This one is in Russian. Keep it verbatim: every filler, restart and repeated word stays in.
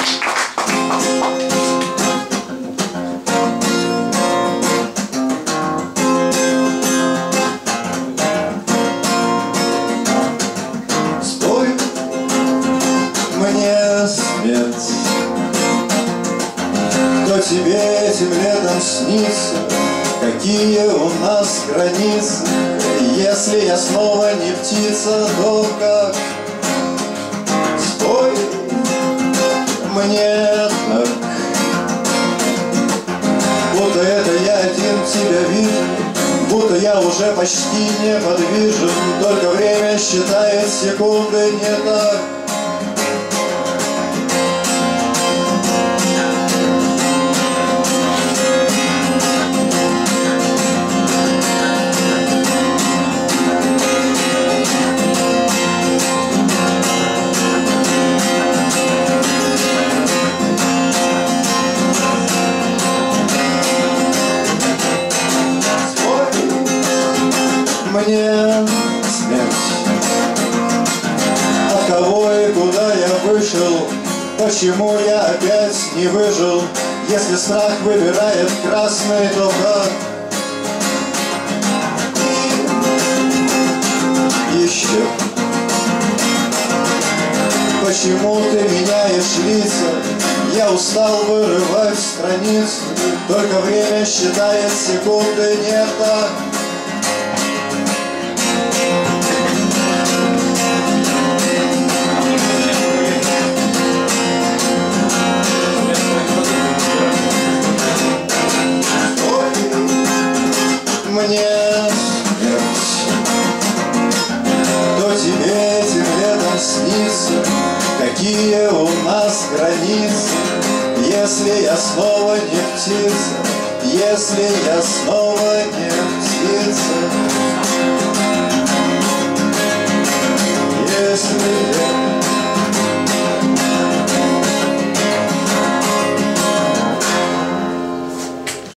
Кто тебе этим летом снится? Какие у нас границы? Если я снова не птица, то как? Спой мне так, будто это я один тебя вижу, будто я уже почти неподвижен, только время считает секунды не так. Мне смерть. От кого и куда я вышел? Почему я опять не выжил? Если страх выбирает красный, то как? И еще. Почему ты меняешь лица? Я устал вырывать страницу, только время считает секунды не так. Мне смерть. Кто тебе этим летом снится? Какие у нас границы? Если я снова не птица, если я снова не птица.